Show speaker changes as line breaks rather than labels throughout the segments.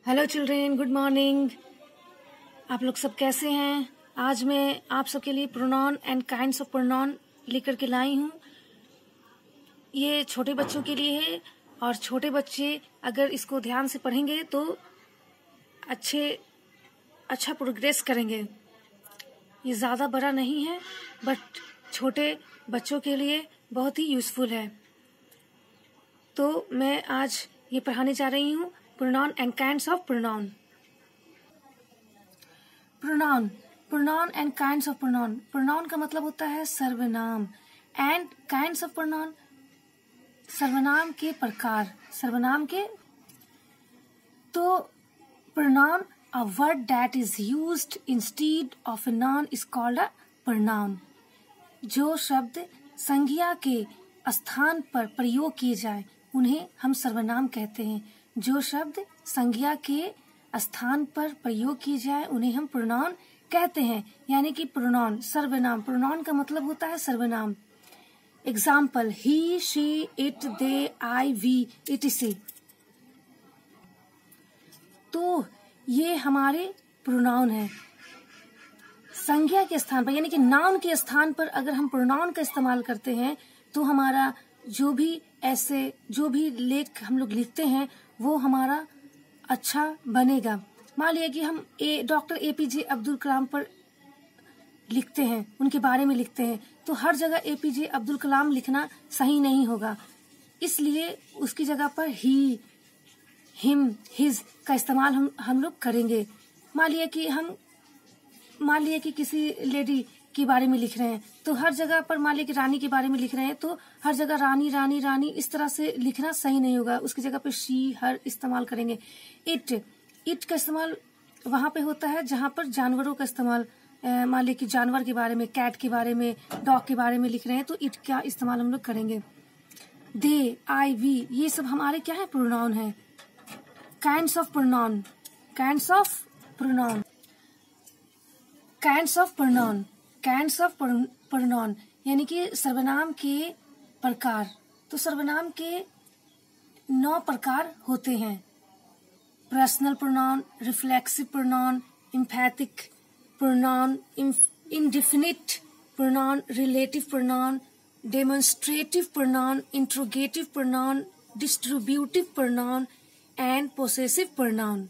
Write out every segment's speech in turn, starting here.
Hello children, good morning. आप लोग सब कैसे हैं? आज मैं आप सबके लिए pronoun and kinds of pronoun लेकर के लाई हूँ। ये छोटे बच्चों के लिए है और छोटे बच्चे अगर इसको ध्यान से पढ़ेंगे तो अच्छा प्रोग्रेस करेंगे। ये ज़्यादा बड़ा नहीं है बट छोटे बच्चों के लिए बहुत ही यूज़फुल है। तो मैं आज ये पढ़ाने जा रही हूँ pronoun and kinds of pronoun. Pronoun and kinds of pronoun. Pronoun का मतलब होता है सर्वनाम एंड काइंड्स ऑफ प्रोनाउन सर्वनाम के प्रकार। तो pronoun a word that is used instead of a noun is called a pronoun. जो शब्द संज्ञा के स्थान पर प्रयोग किए जाए उन्हें हम सर्वनाम कहते हैं। जो शब्द संज्ञा के स्थान पर प्रयोग किए जाए उन्हें हम प्रोनाउन कहते हैं। यानी कि प्रोनाउन सर्वनाम। प्रोनाउन का मतलब होता है सर्वनाम। Example he, she, it, they, I, we, etc। तो ये हमारे प्रोनाउन है। संज्ञा के स्थान पर यानी कि नाउन के स्थान पर अगर हम प्रोनाउन का इस्तेमाल करते हैं तो हमारा जो भी लेख हम लोग लिखते हैं वो हमारा अच्छा बनेगा। मान लिया कि हम डॉक्टर APJ अब्दुल कलाम पर लिखते हैं, उनके बारे में लिखते हैं, तो हर जगह APJ अब्दुल कलाम लिखना सही नहीं होगा। इसलिए उसकी जगह पर ही, हिम, हिज का इस्तेमाल हम लोग करेंगे। मान लिया कि किसी लेडी के बारे में लिख रहे हैं तो हर जगह पर, मान लिया कि रानी के बारे में लिख रहे हैं तो हर जगह रानी रानी रानी इस तरह से लिखना सही नहीं होगा। उसकी जगह पे शी, हर इस्तेमाल करेंगे। इट का इस्तेमाल वहां पे होता है जहां पर जानवरों का इस्तेमाल, मान लिया कि जानवर के बारे में, कैट के बारे में, डॉग के बारे में लिख रहे हैं तो इट का इस्तेमाल हम लोग करेंगे। दे, आई, वी, ये सब हमारे क्या है? प्रोनाउन है। काइंड्स ऑफ प्रोनाउन यानी कि सर्वनाम के प्रकार। तो सर्वनाम के 9 प्रकार होते हैं। Personal pronoun, reflexive pronoun, emphatic pronoun, indefinite pronoun, relative pronoun, demonstrative pronoun, interrogative pronoun, distributive pronoun and possessive pronoun.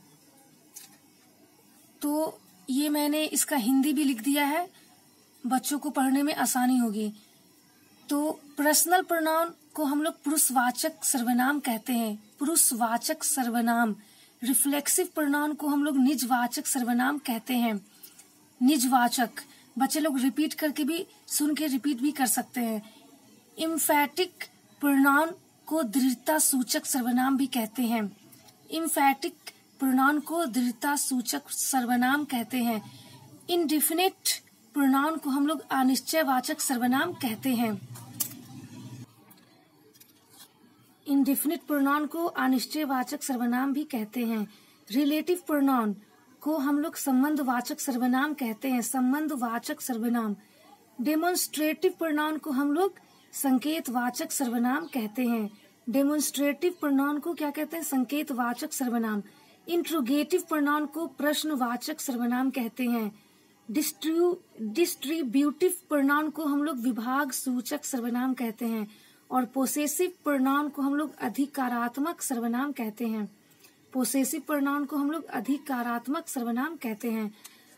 तो ये मैंने इसका हिंदी भी लिख दिया है, बच्चों को पढ़ने में आसानी होगी। तो पर्सनल प्रोनाउन को हम लोग पुरुषवाचक सर्वनाम कहते हैं, पुरुषवाचक सर्वनाम। रिफ्लेक्सिव प्रोनाउन को हम लोग निजवाचक सर्वनाम कहते हैं, निजवाचक। बच्चे लोग रिपीट करके भी, सुन के रिपीट भी कर सकते हैं। एम्फैटिक प्रोनाउन को दृढ़ता सूचक सर्वनाम भी कहते हैं। एम्फैटिक प्रोनाउन को दृढ़ता सूचक सर्वनाम कहते हैं। इंडेफिनिट प्रोनाउन को हम लोग अनिश्चयवाचक सर्वनाम कहते हैं। इंडेफिनिट प्रोनाउन को अनिश्चयवाचक सर्वनाम भी कहते हैं। रिलेटिव प्रोनाउन को हम लोग संबंधवाचक सर्वनाम कहते हैं, संबंधवाचक सर्वनाम। डेमोन्स्ट्रेटिव प्रोनाउन को हम लोग संकेतवाचक सर्वनाम कहते हैं। डेमोन्स्ट्रेटिव प्रोनाउन को क्या कहते हैं? संकेतवाचक सर्वनाम। इंट्रोगेटिव प्रोनाउन को प्रश्नवाचक सर्वनाम कहते हैं। डिस्ट्रीब्यूटिव प्रोनाउन को हम लोग विभाग सूचक सर्वनाम कहते हैं। और पोसेसिव प्रोनाउन को हम लोग अधिकारात्मक सर्वनाम कहते हैं। पोसेसिव प्रोनाउन को हम लोग अधिकारात्मक सर्वनाम कहते हैं।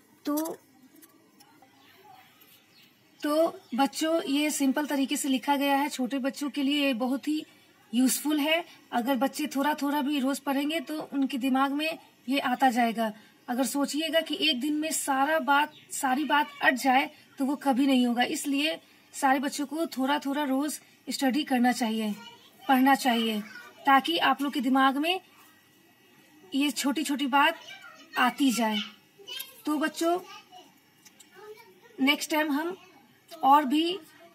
तो बच्चों, ये सिंपल तरीके से लिखा गया है। छोटे बच्चों के लिए ये बहुत ही यूजफुल है। अगर बच्चे थोड़ा थोड़ा भी रोज पढ़ेंगे तो उनके दिमाग में ये आता जाएगा। अगर सोचिएगा कि एक दिन में सारी बात अट जाए तो वो कभी नहीं होगा। इसलिए सारे बच्चों को थोड़ा थोड़ा रोज स्टडी करना चाहिए, पढ़ना चाहिए, ताकि आप लोग के दिमाग में ये छोटी छोटी बात आती जाए। तो बच्चों, नेक्स्ट टाइम हम और भी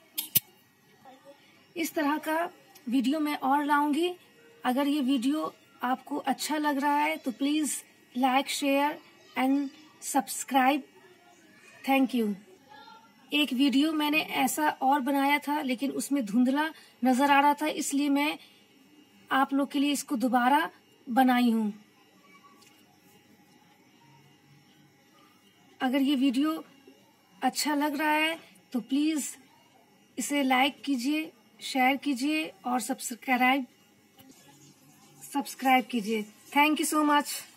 इस तरह का वीडियो मैं और लाऊंगी। अगर ये वीडियो आपको अच्छा लग रहा है तो please like, share and subscribe. Thank you. एक वीडियो मैंने ऐसा और बनाया था लेकिन उसमें धुंधला नजर आ रहा था, इसलिए मैं आप लोग के लिए इसको दोबारा बनाई हूँ। अगर ये वीडियो अच्छा लग रहा है तो प्लीज़ इसे लाइक कीजिए, शेयर कीजिए और सब्सक्राइब कीजिए। Thank you so much.